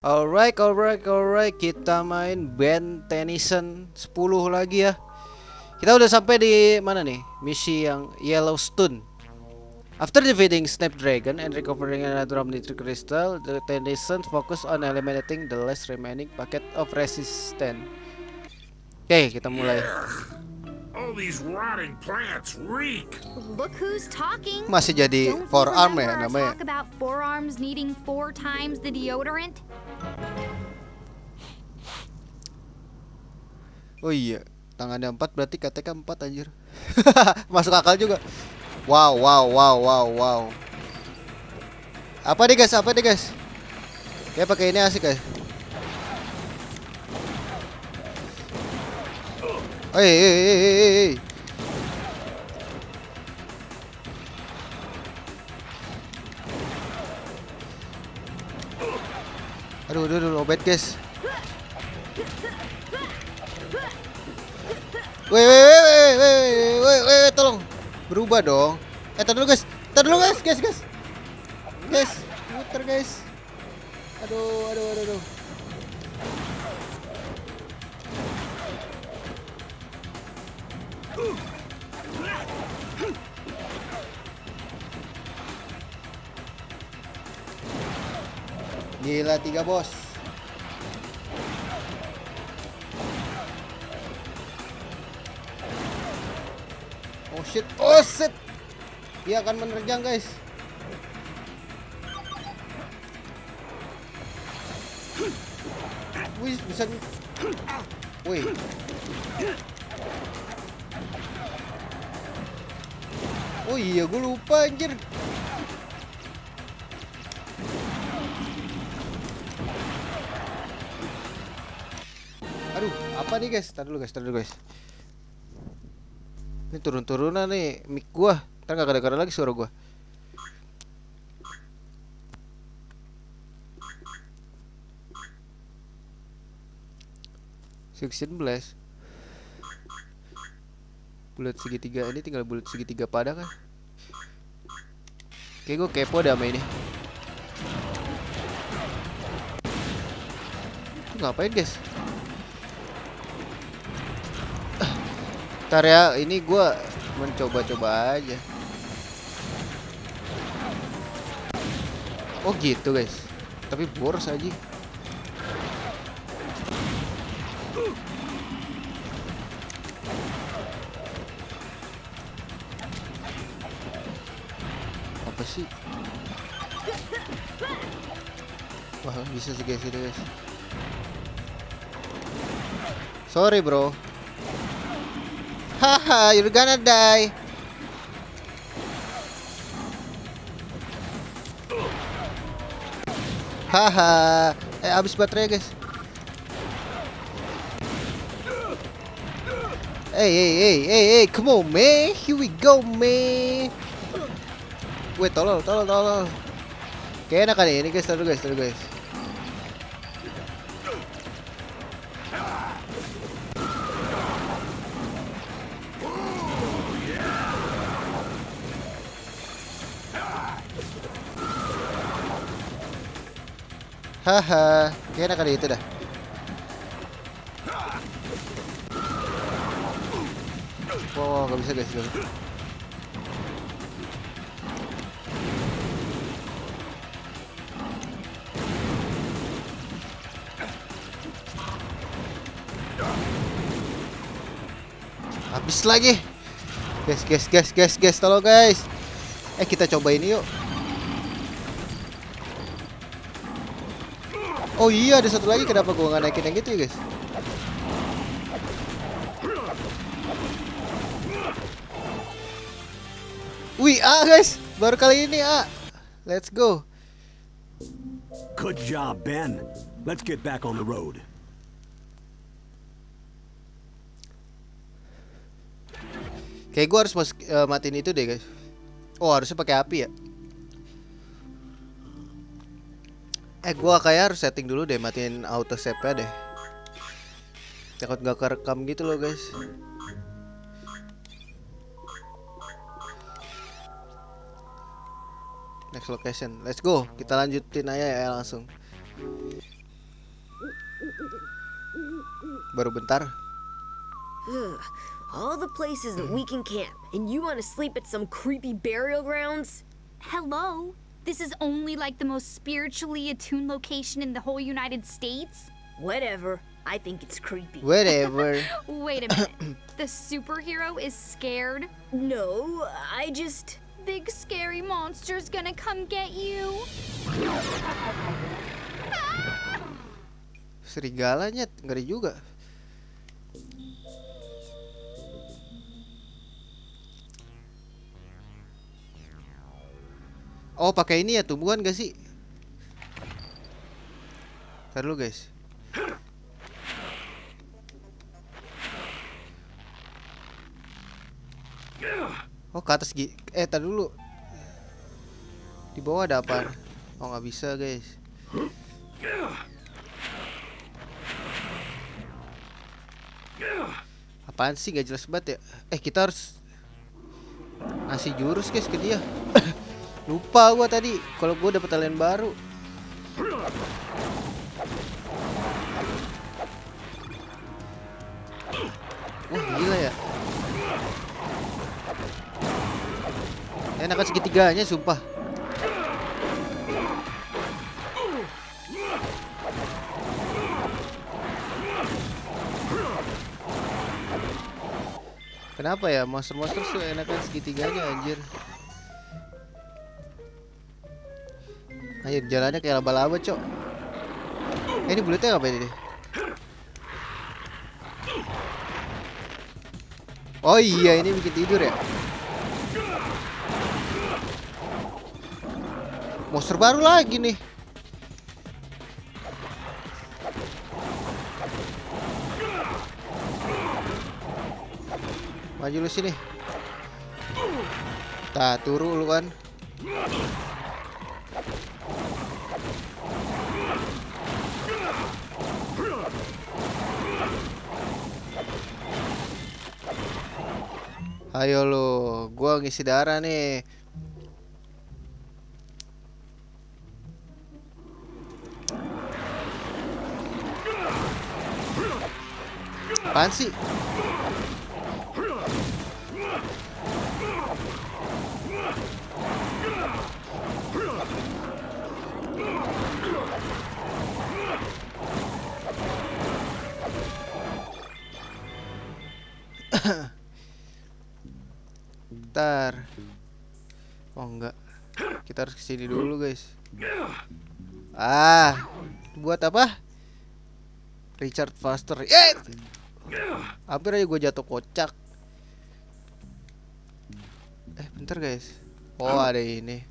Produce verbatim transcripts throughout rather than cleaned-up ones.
Alright, alright, alright. Kita main Ben Tennyson sepuluh lagi ya. Kita udah sampai di mana nih? Misi yang Yellowstone. After defeating Snapdragon and recovering another Omnitrix Crystal, the Tennyson focus on eliminating the last remaining packet of resistance. Oke, kita mulai. All these rotting plants reek. Look who's talking. Masih jadi Don't you forearm remember ya our namanya. talk about forearms needing four times the deodorant? Oh iya, tangannya empat berarti K T K empat anjir. Masuk akal juga. Wow, wow, wow, wow, wow. Apa nih guys? Apa nih guys? Ya pakai ini asik guys. Oi, oi, oi, oi, oi. Aduh, aduh, aduh, lobet guys. Weh, weh, weh, weh, weh, weh, weh, tolong berubah dong. Eh, tar dulu guys, tar dulu guys, guys, guys, guys, muter guys. Aduh, aduh, aduh, aduh. Gila tiga bos. Oh shit, oh shit. Dia akan menerjang guys. Wih, bisa. Wih. Oh iya, gue lupa anjir. Aduh, apa nih guys? Tar dulu guys, tar dulu guys. Ini turun-turunan nih mic gua. Ntar gak kedengeran lagi suara gua. Section blast. Bulat segitiga ini tinggal bulat segitiga pada kan. Oke, gua kepo deh sama ini. Itu ngapain guys? Ntar ya, ini gua mencoba-coba aja. Oh gitu guys. Tapi boros aja. Apa sih? Wah, bisa sih guys itu guys. Sorry bro. Haha, you're gonna die. Haha, eh habis baterai guys. Hey, hey, hey, hey, hey, come on man, here we go man. Wait, tolong, tolong, tolong. Kayak enak kan ini guys, taruh guys, taruh guys. Haha, kayaknya kali itu dah. Wow, nggak bisa guys, gak bisa. Habis lagi. Guys, guys, guys, guys, guys, tolong guys. Eh, kita coba ini yuk. Oh iya, ada satu lagi. Kenapa gua nggak naikin yang gitu ya guys? Wih, A guys, baru kali ini A. Let's go. Good job, Ben. Let's get back on the road. Kayak gua harus mas uh, matiin itu deh guys. Oh, harusnya pakai api ya. Eh, gua kayak harus setting dulu deh, matiin auto save-nya deh. Takut gak kerekam gitu loh guys. Next location, let's go. Kita lanjutin aja ya langsung. Baru bentar. Ugh, all the places that we can camp, and you want to sleep at some creepy burial grounds? Hello? This is only like the most spiritually attuned location in the whole United States? Whatever. I think it's creepy. Whatever. Wait a minute. The superhero is scared? No, I just... Big scary monster's gonna come get you. Serigalanya ngeri juga. Oh, pakai ini ya tumbuhan gak sih? Ntar dulu guys. Oh, ke atas gi eh tar dulu. Di bawah ada apa? Oh, nggak bisa guys. Apaan sih, gak jelas banget ya. Eh, kita harus ngasih jurus guys ke dia. Lupa gua tadi kalau gua dapet talent baru. Wah, gila ya. Enakan segitiganya sumpah. Kenapa ya monster-monster tuh enakan segitiganya anjir. Ayo jalannya kayak laba-laba, cok. Eh, ini bulatnya apa ini? Oh iya, ini bikin tidur ya. Monster baru lagi nih. Maju lu sini. Tah, turu lu kan. Ayo lu, gua ngisi darah nih. Apaan sih? Bentar. Oh enggak. Kita harus kesini dulu guys. Ah, buat apa? Richard Foster. Eh, hampir aja gue jatuh kocak. Eh, bentar guys. Oh, ada ini.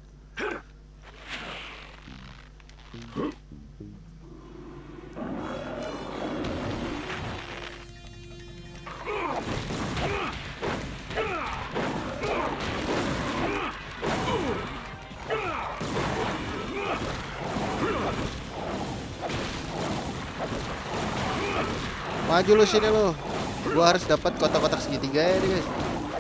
Maju lu sini lu. Gua harus dapat kotak-kotak segitiga ya nih guys.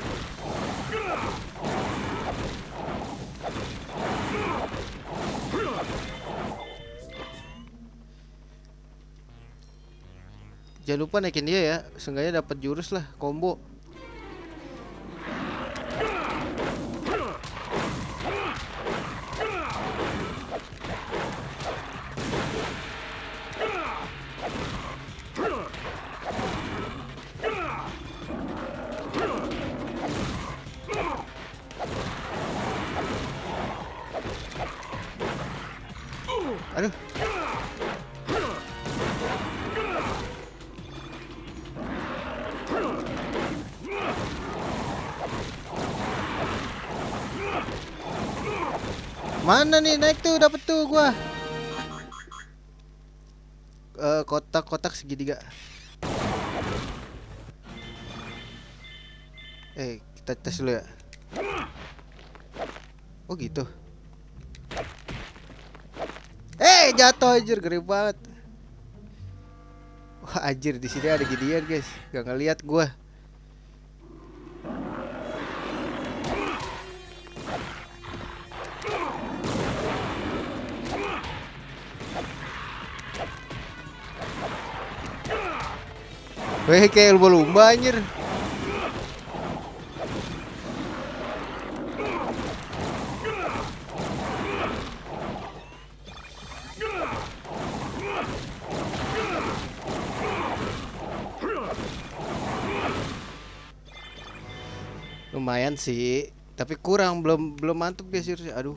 Jangan lupa naikin dia ya. Seenggaknya dapat jurus lah, combo. Aduh. Mana nih naik tuh, dapet tuh gua. Uh, kotak-kotak segitiga. Eh, kita tes dulu ya. Oh gitu. Eh, jatuh anjir, gede banget. Wah, anjir, di sini ada Gideon, guys. Gak ngeliat gua. Weh, kayak lumba-lumba anjir. Lumayan sih, tapi kurang, belum belum mantap guys. Aduh.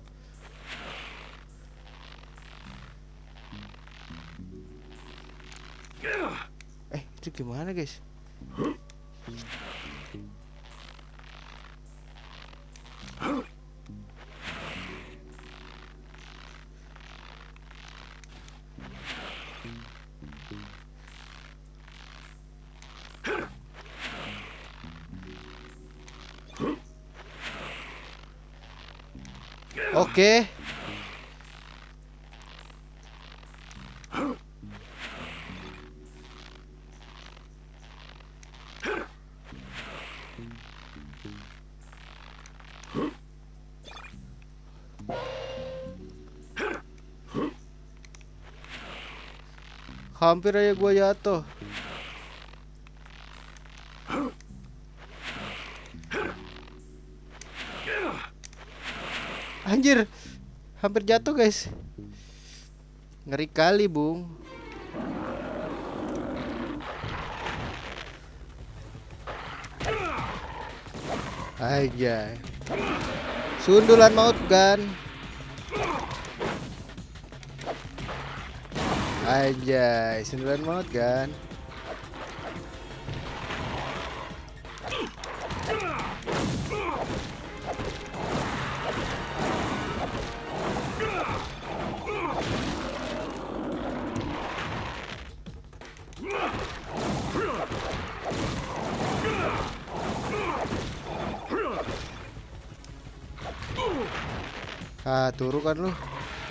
Eh, itu gimana guys? Oke. Hampir aja gua jatuh. Anjir, hampir jatuh guys. Ngeri kali bung. Aja. Sundulan maut kan. Aja, sundulan maut kan. Ah, turu kan lu.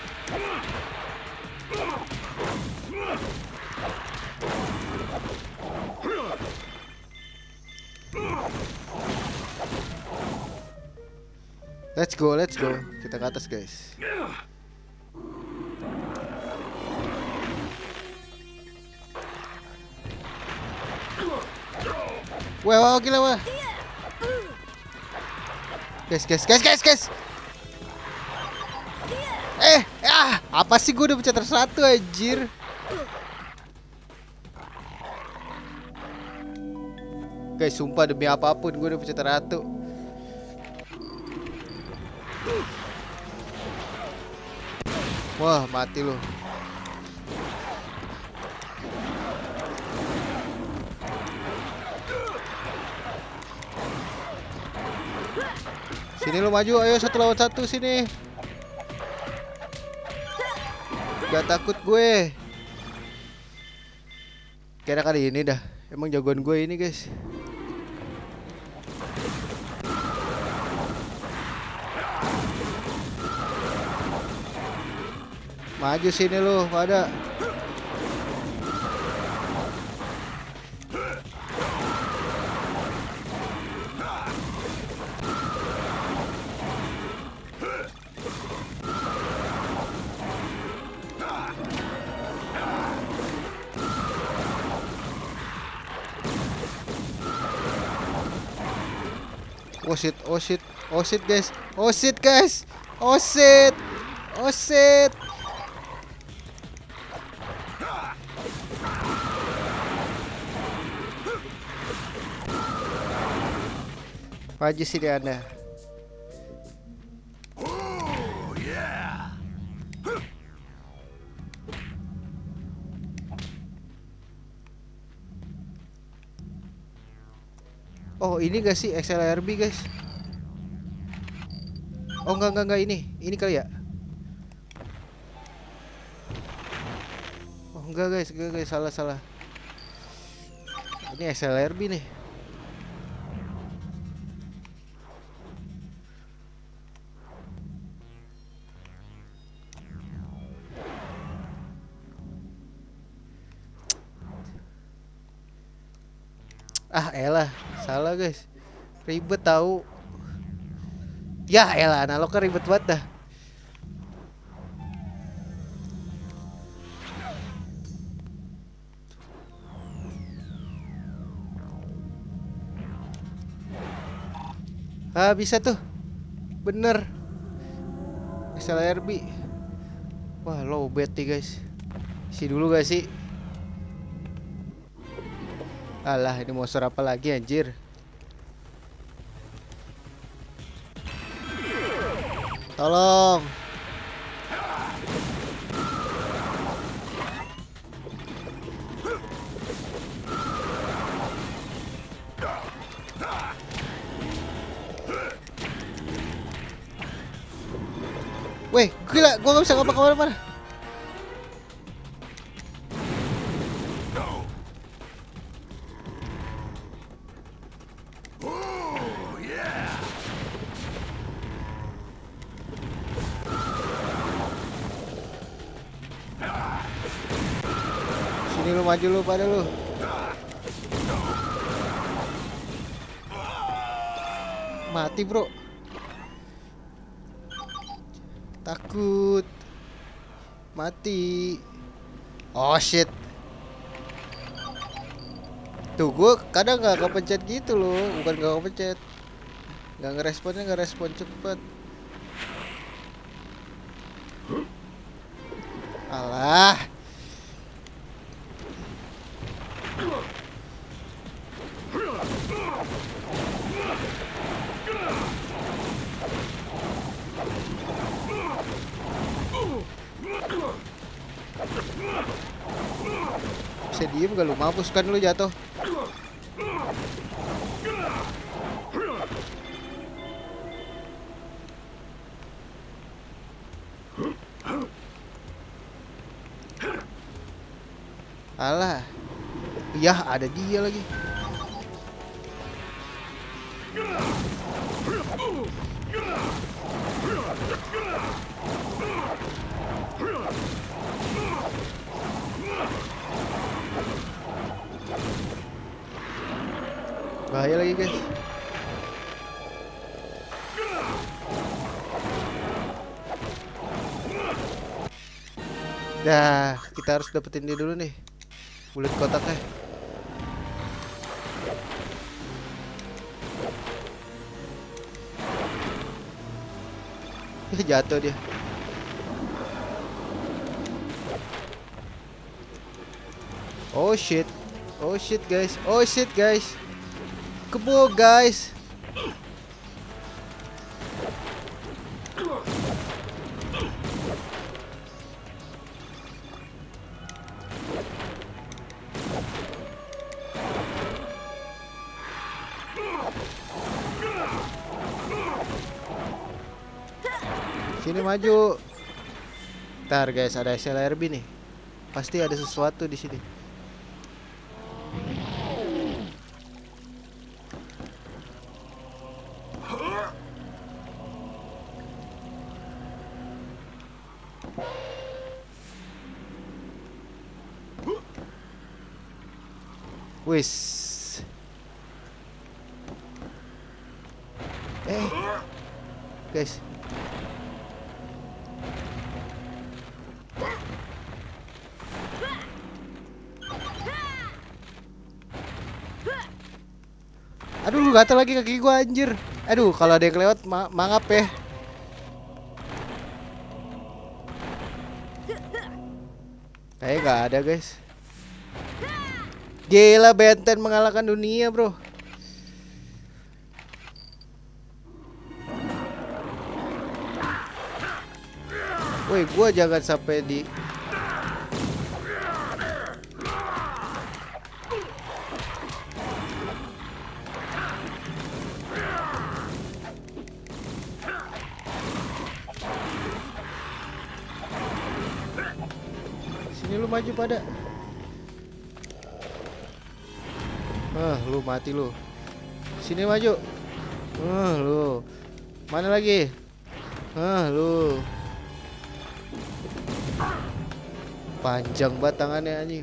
Let's go, let's go. Kita ke atas, guys. Wah, wah, gila, wah. Guys, guys, guys, guys, guys. Eh, ah, apa sih, gue udah pencet satu anjir. Guys, sumpah demi apapun gue udah pencet satu. Wah, mati lu. Sini lu maju, ayo satu lawan satu sini. Gak takut gue. Kira kali ini dah. Emang jagoan gue ini guys. Maju sini lu pada. Oh shit, oh shit, oh shit guys, oh shit guys, oh shit, oh shit. Maju sini Anda. Oh ini gak sih X L R B guys? Oh enggak enggak enggak ini, ini kali ya? Oh enggak guys, enggak guys, salah salah. Ini X L R B nih. Ah elah, salah guys. Ribet tahu. Ya elah, analog kan ribet banget dah. Ah, bisa tuh. Bener. S L R B. Wah, low bet nih guys. Isi dulu gak sih? Alah, ini monster apa lagi anjir? Tolong. Weh, gila, gua gak bisa ngapa kemana-mana. Sini lu, maju lu pada lu. Mati bro. Takut mati. Oh shit. Tuh gue kadang gak kepencet gitu loh. Bukan gak kepencet, gak ngeresponnya, gak respon cepet. Alah. Bisa diem gak lu? Mampus kan lu jatuh. Alah. Yah, ada dia lagi. Bahaya lagi guys. Dah, kita harus dapetin dia dulu nih. Bulat kotaknya. Ya, jatuh dia. Oh shit. Oh shit guys. Oh shit guys. Kebo guys. Sini maju. Ntar guys, ada S L R B nih. Pasti ada sesuatu di sini. Wis. Eh. Guys. Aduh, gatal lagi kaki gua anjir. Aduh, kalau ada yang lewat ma mangap ya. Kayaknya gak ada guys. Gila, Benten mengalahkan dunia bro. Woi, gua jangan sampai di sini lu maju pada. Ah, lu mati lu. Sini maju. Ah, lu. Mana lagi? Ah, lu. Panjang banget tangannya anjing.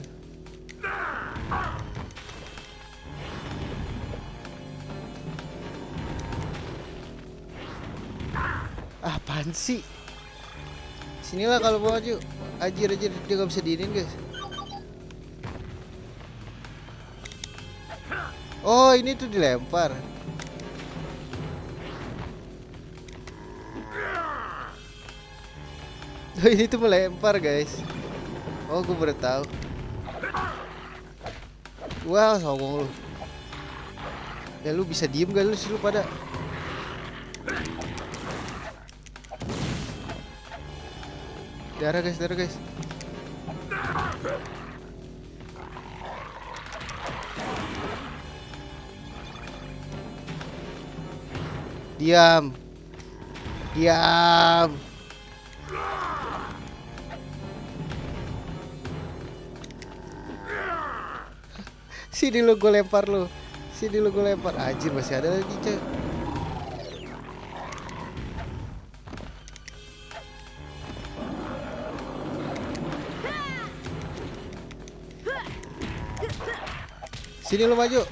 Ah, apaan sih? Sinilah kalau mau maju. Anjir anjir, dia gak bisa diinin guys. Oh, ini tuh dilempar. Oh, ini tuh melempar guys. Oh, gue baru tahu. Wah, songong lu. Ya lu bisa diem gak lu sih lu pada? Darah guys, darah guys. Diam. Diam. Sini lu, gue lempar lu. Sini lu, gue lempar. Anjir, masih ada lagi cek. Sini lu maju.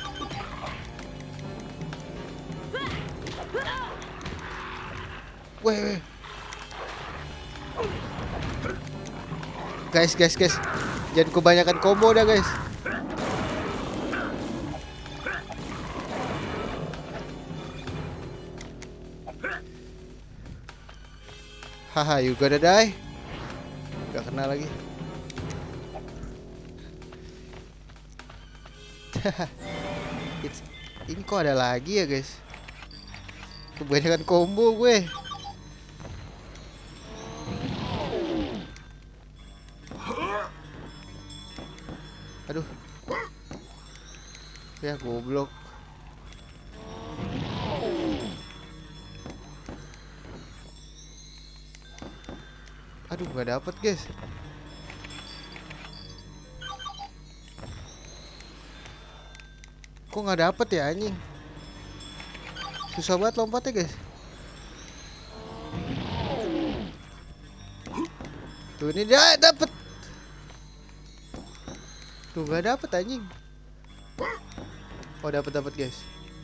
Weh, weh. Guys, guys, guys. Jangan kebanyakan combo dah, guys. Haha, you gonna die. Gak kena lagi. It's, ini kok ada lagi ya guys? Kebanyakan combo gue. Aduh. Ya goblok. Aduh, gak dapet guys. Kok nggak dapet ya anjing? Susah banget lompatnya guys. Tuh ini dia dapet. Tuh nggak dapet anjing. Oh dapet dapet guys.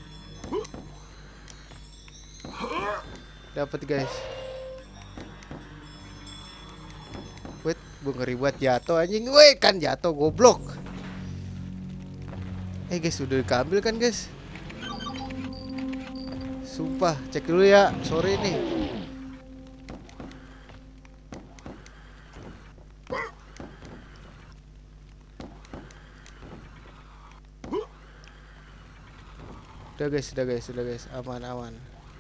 Dapet guys. Wait, gue ngeri buat jatuh anjing. Weh kan jatuh goblok. Eh guys, udah diambil kan guys? Sumpah, cek dulu ya. Sorry nih. Udah guys, udah guys, udah guys. Aman, aman.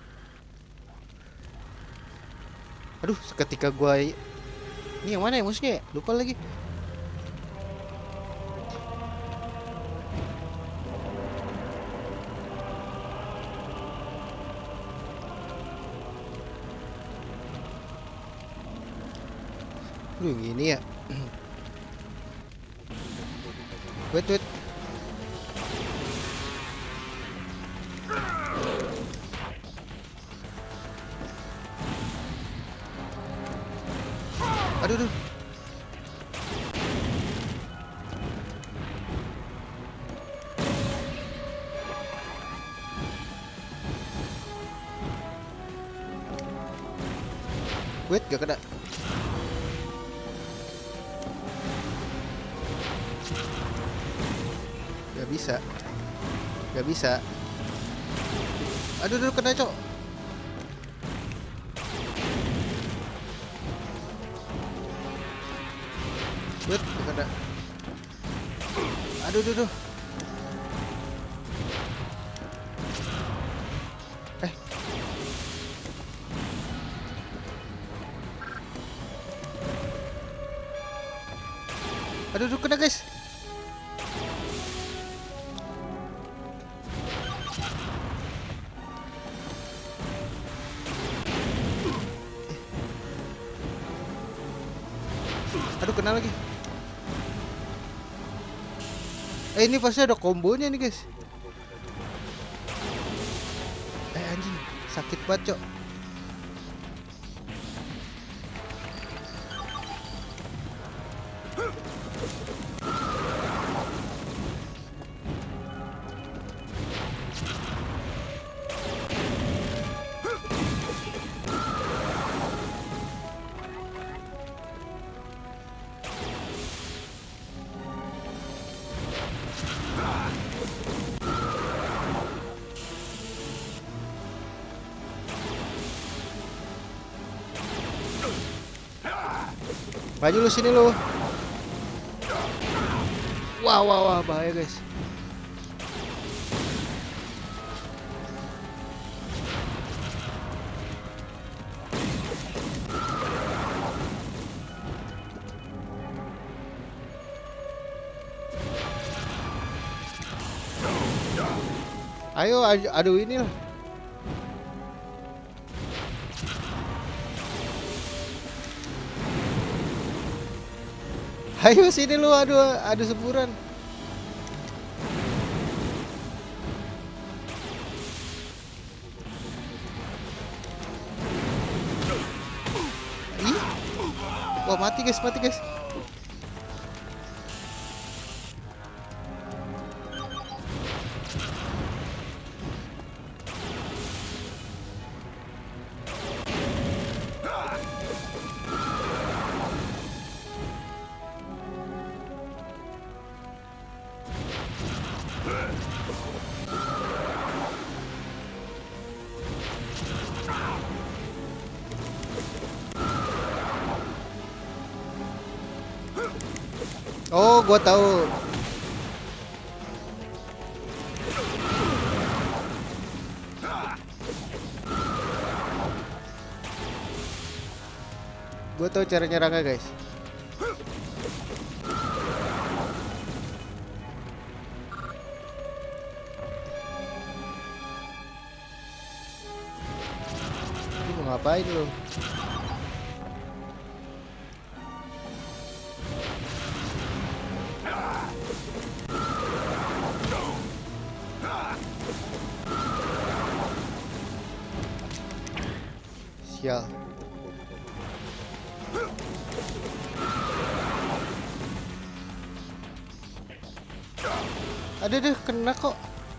Aduh, seketika gua. Ini yang mana ya musuhnya? Lupa lagi. Aduh, yang ini ya. Wait, wait. Aduh, aduh. Wait, gak kena. Gak bisa. Gak bisa. Aduh, aduh, kena cok. Wait, gak kena. Aduh, aduh, aduh. Eh. Aduh, aduh, kena guys. Aduh, kena lagi. Eh, ini pasti ada kombonya nih guys. Eh anjing, sakit banget cok. Maju lu sini lu. Wah wah wah bahaya guys. Ayo adu, adu ini lah. Ayo sini lu adu adu semburan. Ih. Wah mati guys, mati guys. Oh, gua tahu. Gua tahu cara nyerangnya, guys. Lu mau ngapain lu? Sial. Ada deh, kena kok.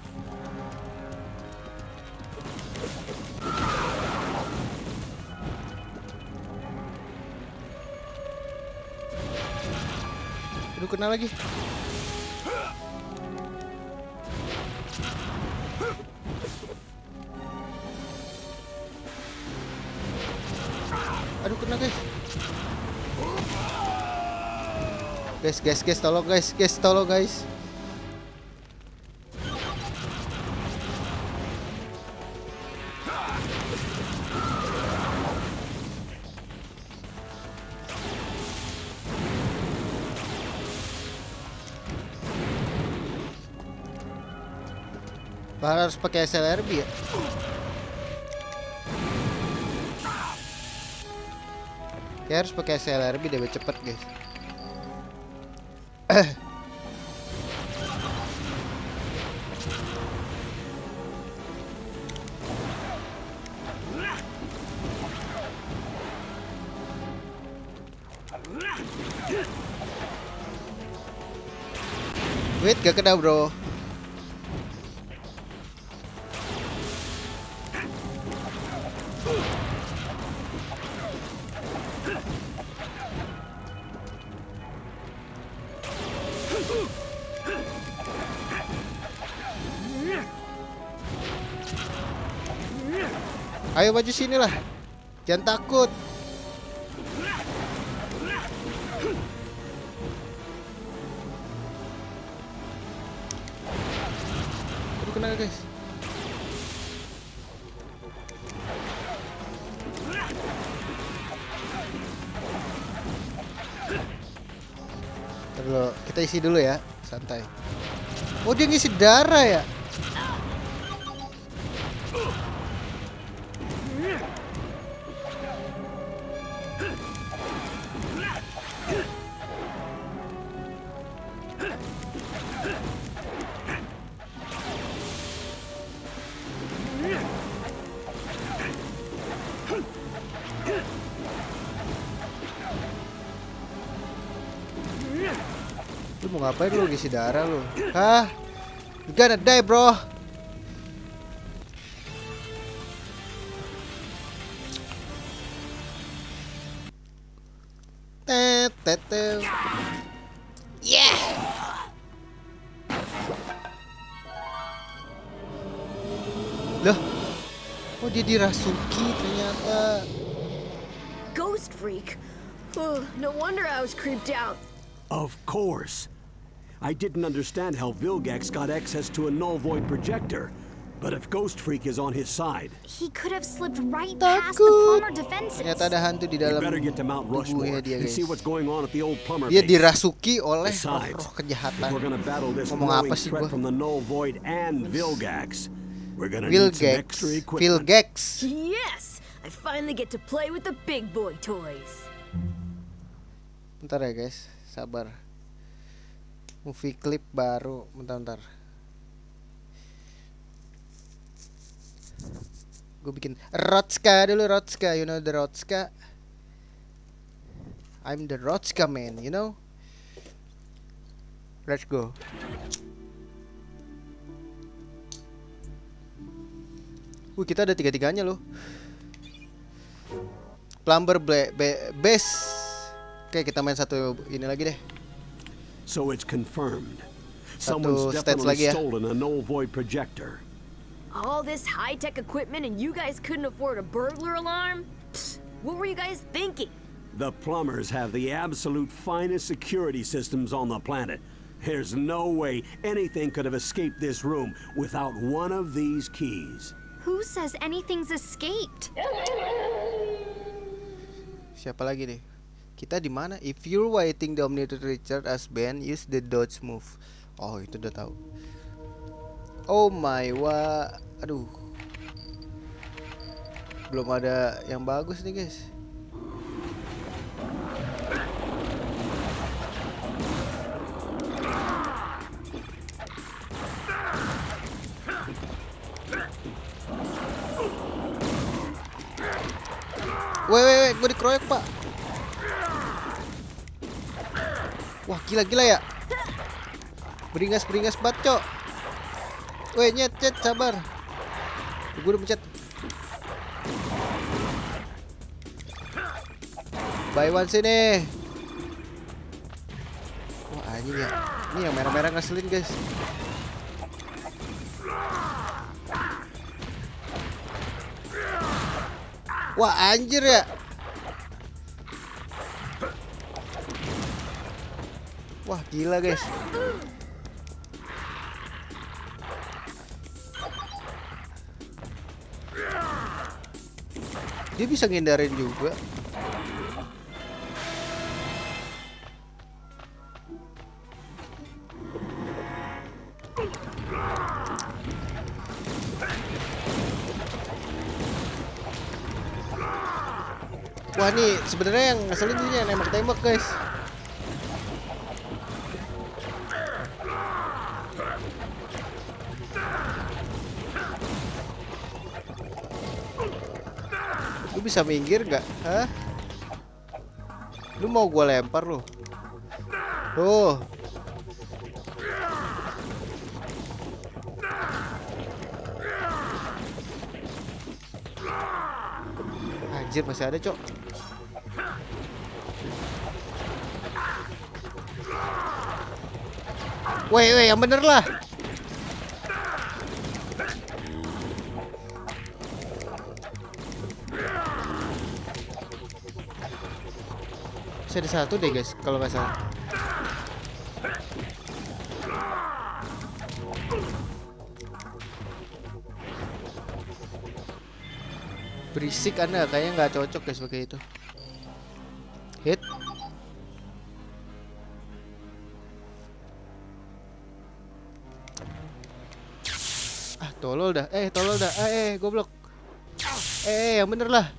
Aduh, kena lagi. Aduh, kena guys. Guys, guys, guys, tolong guys, guys, tolong guys. Harus pakai S L R B ya? Ya harus pakai S L R B deh biar cepet guys. Wait, gak kena bro. Ayo maju sini lah, jangan takut. Aduh, kena guys. Terus kita isi dulu ya, santai. Oh, dia ngisi darah ya? Lu mau ngapain lu ngisi darah lu? Hah? You gonna die bro. Tet tet tet. Yeah. Loh. Oh dia dirasuki ternyata. Ghost freak. Oh, no wonder I was creeped out. Of course. I didn't understand how Vilgax got access to a null void projector. But if Ghost Freak is on his side, He could have slipped right past the plumber defenses. Ternyata ada hantu di we dalam better get to Mount tubuhnya Rushmore dia, and guys. see what's going on at the old plumber Dia base. dirasuki oleh Besides, roh-roh if kejahatan. we're gonna battle this Ngomong growing apa sih threat gua? from the null void and Vilgax, we're gonna need some Vilgax, extra equipment. Vilgax. Yes! I finally get to play with the big boy toys. Bentar ya guys, sabar. Movie clip baru, bentar-bentar. Gue bikin Rotska dulu, Rotska, you know the Rotska. I'm the Rotska man, you know. Let's go. Wih, kita ada tiga-tiganya loh. Plumber ble- be- base. Oke, kita main satu ini lagi deh. So it's confirmed. Satu Someone's stats definitely lagi ya. stolen a null void projector. All this high-tech equipment and you guys couldn't afford a burglar alarm? Psst, what were you guys thinking? The plumbers have the absolute finest security systems on the planet. There's no way anything could have escaped this room without one of these keys. Who says anything's escaped? Siapa lagi nih? Kita di mana? If you're waiting the Omnitrix Richard as Ben, use the dodge move. Oh, itu udah tahu. Oh my wa, aduh, belum ada yang bagus nih guys. Weh, weh, weh, gue dikeroyok pak. Wah, gila-gila ya. Beringas-beringas bacok. Weh, nyet, nyet, sabar. Gue udah pencet. Buy one sini. Wah, anjing ya. Ini yang merah-merah ngeselin, guys. Wah, anjir ya. Wah, gila, guys. Dia bisa ngindarin juga. Wah, nih sebenarnya yang ngeselin ini yang nembak-tembak, guys. Lu bisa minggir nggak? Hah? Lu mau gua lempar lu? Tuh. Anjir, masih ada, Cok. Woi, woi, yang bener lah. Masih ada satu deh guys, kalau nggak salah. Berisik Anda, kayaknya nggak cocok guys pakai itu. Hit. Ah, tolol dah. Eh, tolol dah. Eh, eh, goblok. Eh, yang bener lah.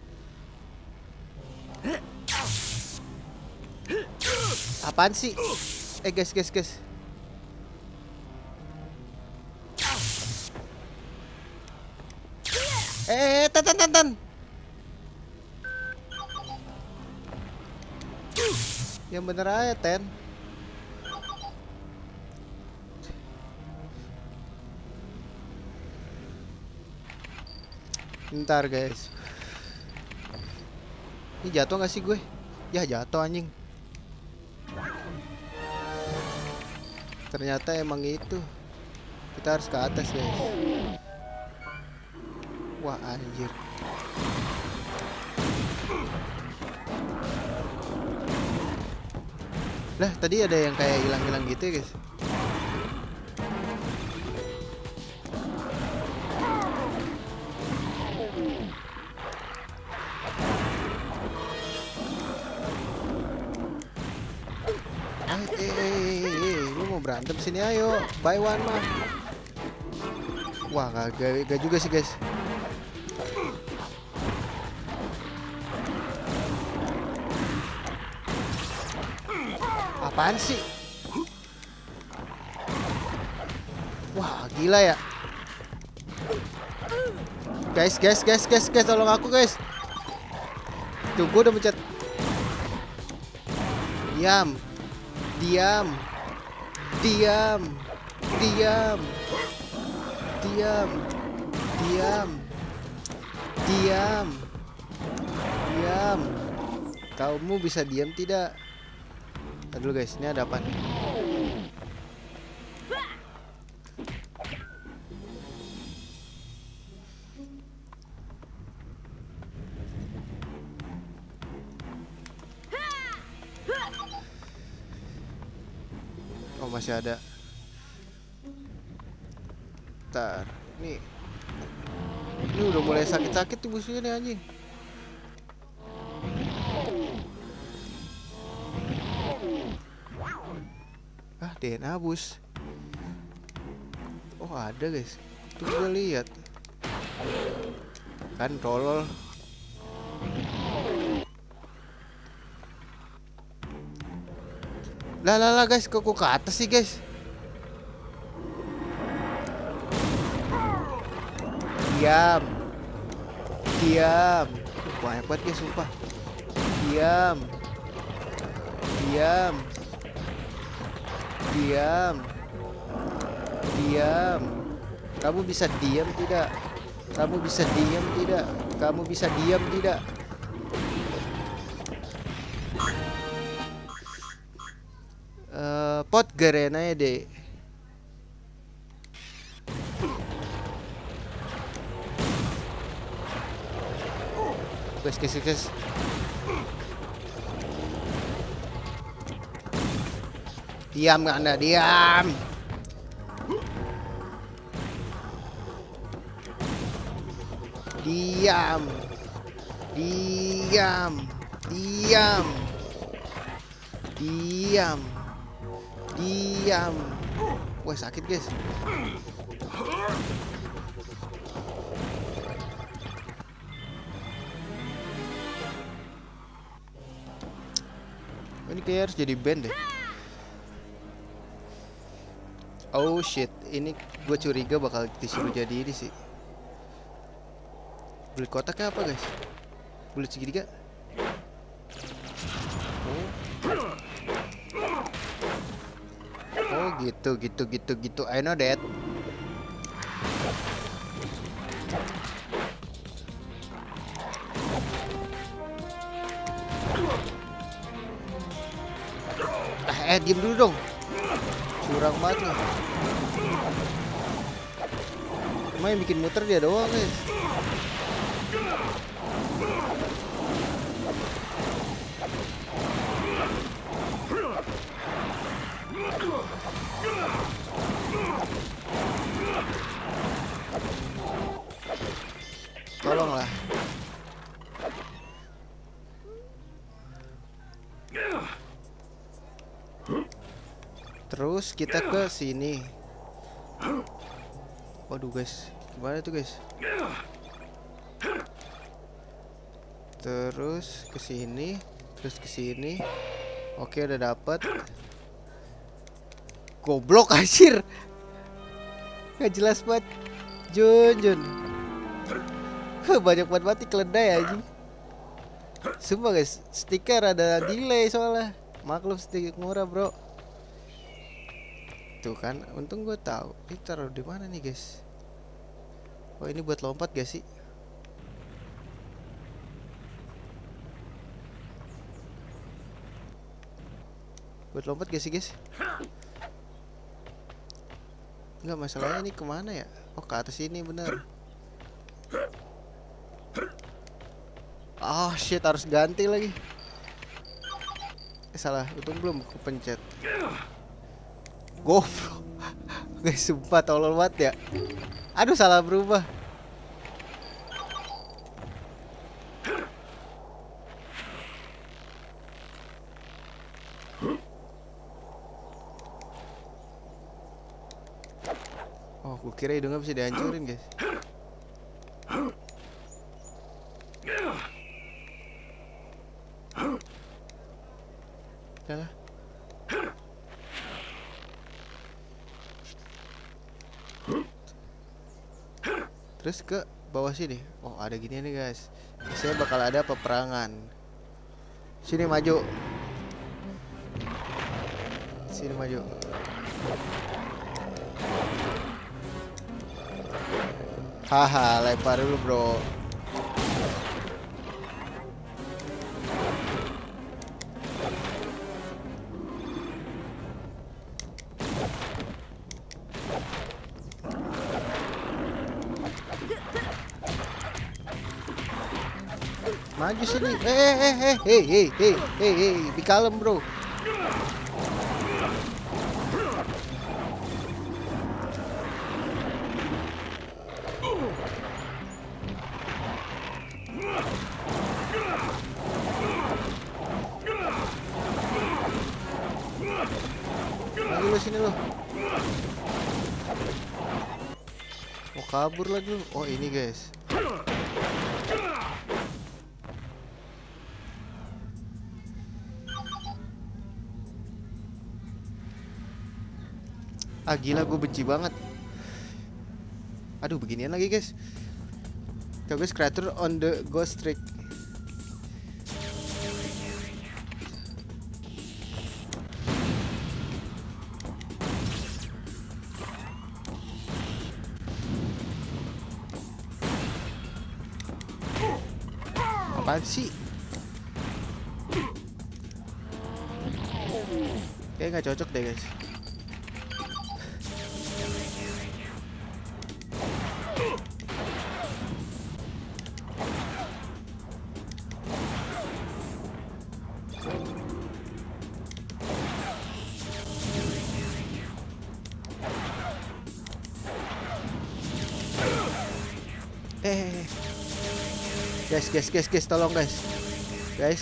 Apaan sih? Eh, guys, guys, guys. Eh, tan tan tan tan. Yang bener aja, Ten. Ntar guys. Ini jatuh gak sih gue? Ya jatuh anjing. Ternyata emang itu. Kita harus ke atas guys. Wah anjir. Lah tadi ada yang kayak hilang-hilang gitu ya guys. Ah, eh, eh, eh, eh, lu mau berantem sini ayo, buy one mah. Wah gak, gak juga sih guys. Apaan sih? Wah, gila ya. Guys, guys, guys, guys, guys, tolong aku, guys. Tuh, gue udah mencet. Diam. Diam. Diam. Diam. Diam. Diam. Diam. Diam. Kamu bisa diam tidak? Aduh guys, ini ada apa nih? Oh masih ada. Ntar, nih. Ini udah mulai sakit-sakit tuh musuhnya nih anjing. Ah, D N A bus. Oh ada guys. Tuh gue lihat. Kan tolol. Lah lah lah guys, kok ke atas sih guys? Diam. Diam. Banyak banget guys, sumpah. Diam. Diam. Diam. Diam. Kamu bisa diam tidak? Kamu bisa diam tidak? Kamu bisa diam tidak? Uh, pot garena ya deh. Guys, guys, guys. Diam nggak Anda? Diam. Diam. Diam. Diam. Diam. Diam. Wah, sakit guys. Ini kayak harus jadi band deh. Oh shit, ini gue curiga bakal disuruh jadi ini sih. Bulat kotaknya apa guys? Bulat segitiga. Oh. Oh gitu, gitu, gitu, gitu. I know that. Ah, eh diem dulu dong. Curang banget nih. Cuma yang bikin muter dia doang guys. Tolonglah. Terus kita ke sini. Waduh guys, gimana tuh guys? Terus ke sini, terus ke sini. Oke, udah dapat. Goblok anjir. Nggak jelas banget. Jun, Jun. Banyak banget mati keledai aja. Sumpah guys, stiker ada delay soalnya. Maklum stiker murah, bro. Tuh kan, untung gue tahu. Ini taruh di mana nih, guys? Oh, ini buat lompat gak sih? Buat lompat gak sih, guys? Enggak, masalahnya ini kemana ya? Oh, ke atas ini bener. Oh shit, harus ganti lagi. Eh, salah, untung belum kepencet. Goblok. Guys, sumpah tolol banget ya. Aduh, salah berubah. Oh, gue kira hidungnya bisa dihancurin, guys. Yalah. Terus ke bawah sini. Oh, ada gini nih, guys. Saya bakal ada peperangan. Sini maju. Sini maju. Haha, lempar dulu, bro. Maju sini. Eh eh eh eh hey hey hey hey hey, be calm, bro. Maju lu sini lu. Mau kabur lagi lu. Oh, ini, guys. Ah, gila, gue benci banget. Aduh, beginian lagi, guys. Coba guys, creature on the ghost trick. Apaan sih? Kayaknya nggak cocok deh, guys. Eh, guys, guys, guys, guys, tolong, guys, guys.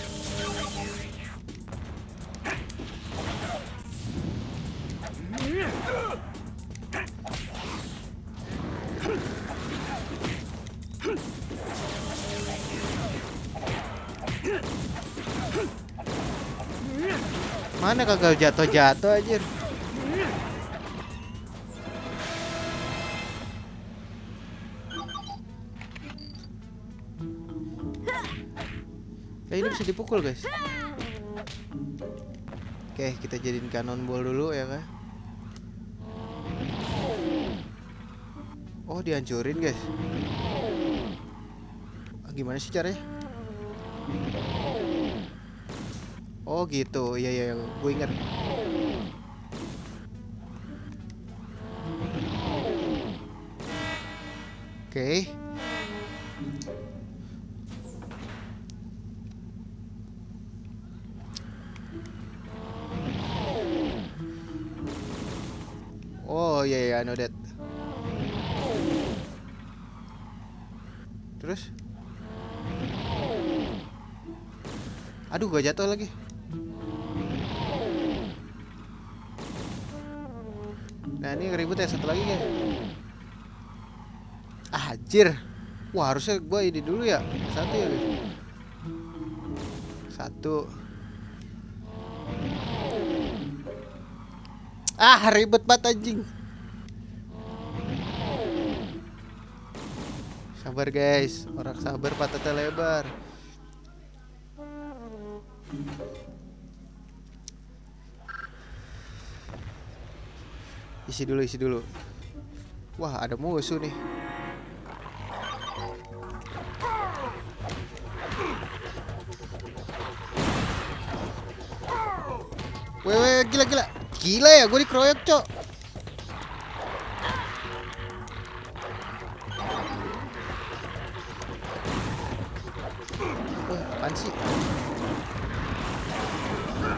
Mana kagak jatuh-jatuh anjir. Eh, ini bisa dipukul, guys. Oke, kita jadiin cannonball dulu ya kan. Oh, dihancurin, guys. Gimana sih caranya? Oh gitu, iya iya, gue ingat. Oke. Okay. Oh iya iya, I know that. Terus? Aduh, gue jatuh lagi. Nah, ini ribut ya, satu lagi guys. Ah, anjir. Wah, harusnya gue ini dulu ya. Satu ya guys. Satu. Ah, ribet banget anjing. Sabar guys, orang sabar patahnya lebar. Isi dulu, isi dulu. Wah, ada musuh nih. Wewe, gila gila. Gila ya, gue dikeroyok, cok. Wah, apaan sih?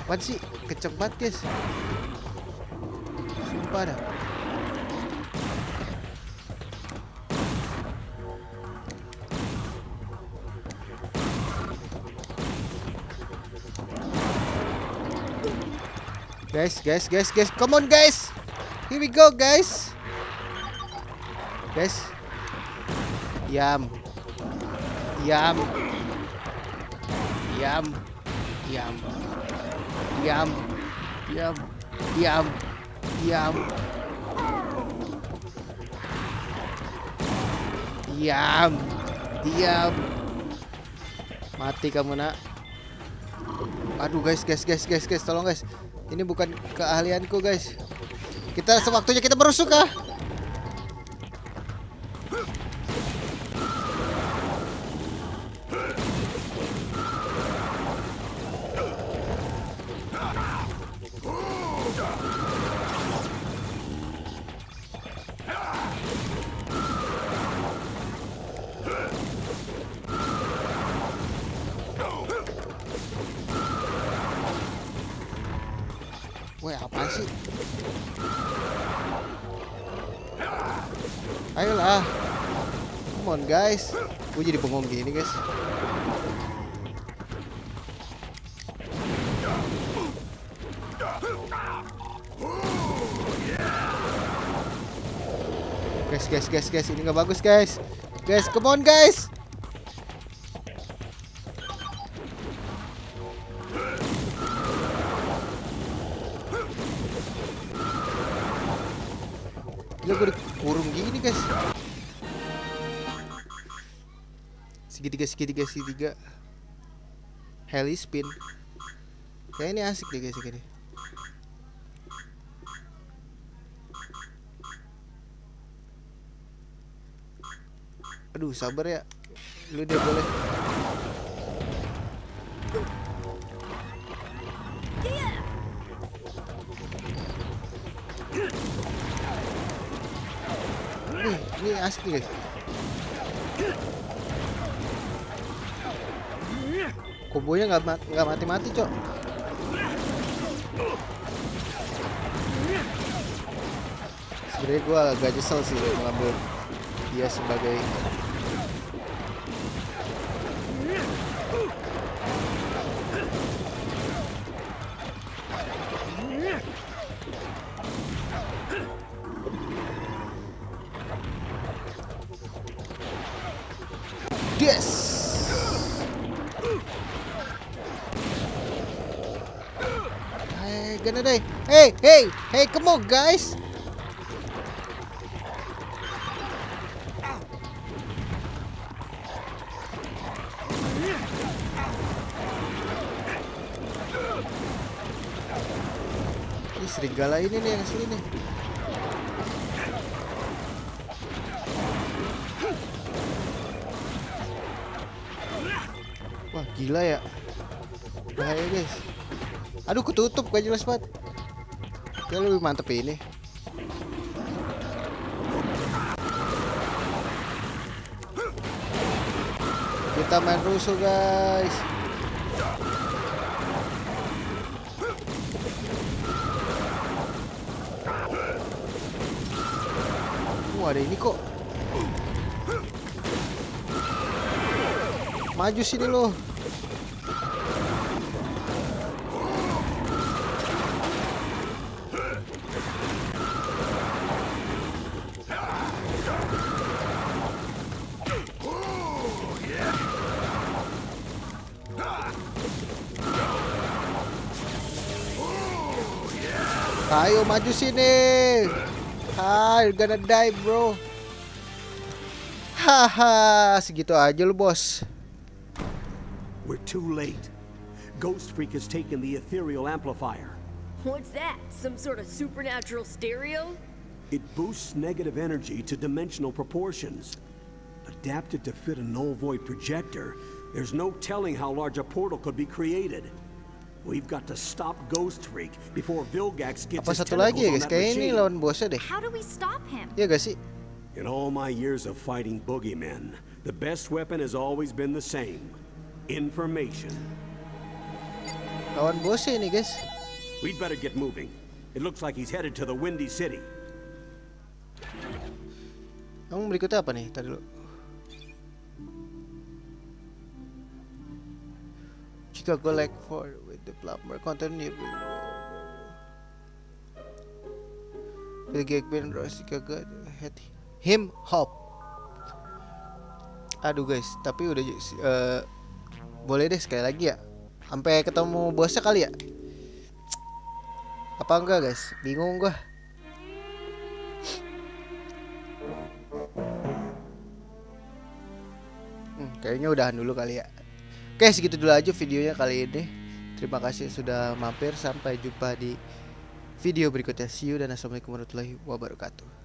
Apaan sih? Kenceng banget guys. Sumpah dah. Guys, guys, guys, guys, come on guys. Here we go guys. Guys. Diam. Diam. Diam. Diam. Diam. Diam. Diam. Diam. Diam. Diam. Mati kamu nak. Aduh guys, guys, guys, guys, guys, tolong guys. Ini bukan keahlianku guys. Kita sewaktunya kita berusuk ah. Weh, apa sih? Ayolah. Come on guys. Gue jadi bengong gini guys. Guys, guys, guys, guys, ini nggak bagus guys. Guys, come on guys. Gila, gue dikurung gini guys. Segitiga, segitiga, segitiga. Heli spin. Kayak ini asik deh guys ini. Aduh, sabar ya. Lu dia boleh. Nih, ini asik nih guys. Kombonya nggak mat nggak mati-mati cok. Sebenarnya gue agak nyesel sih mengambil dia sebagai yes. Hey, gonna die. Hey, hey, hey, come on guys. Ini serigala ini nih yang asli nih. Wah, gila ya. Bahaya guys. Aduh, ketutup gak jelas banget. Ya lebih mantep ini. Kita main rusuh guys. Wah, ada ini kok. Maju sini loh. Ayo maju sini. Hai, you're gonna die bro. Haha, segitu aja lu bos. We're too late. Ghost Freak has taken the ethereal amplifier. What's that? Some sort of supernatural stereo? It boosts negative energy to dimensional proportions. Adapted to fit a null void projector, there's no telling how large a portal could be created. We've got to stop Ghost Freak before Vilgax gets Apa his satu lagi ya guys? tentacles on that Kayak ini machine. lawan bosnya deh. How do we stop him? Iya gak sih? In all my years of fighting boogeymen, the best weapon has always been the same: information. Lawan bosnya ini guys. We'd better get moving. It looks like he's headed to the Windy City. Kamu berikutnya apa nih? Tadi dulu. Chicago Lake Ford with the plumber continue. The gag band Rose Chicago had him hop. Aduh guys, tapi udah uh, boleh deh sekali lagi ya. Sampai ketemu bosnya kali ya. Apa enggak guys? Bingung gua. Hmm, kayaknya udahan dulu kali ya. Oke, segitu dulu aja videonya kali ini. Terima kasih sudah mampir. Sampai jumpa di video berikutnya. See you dan assalamualaikum warahmatullahi wabarakatuh.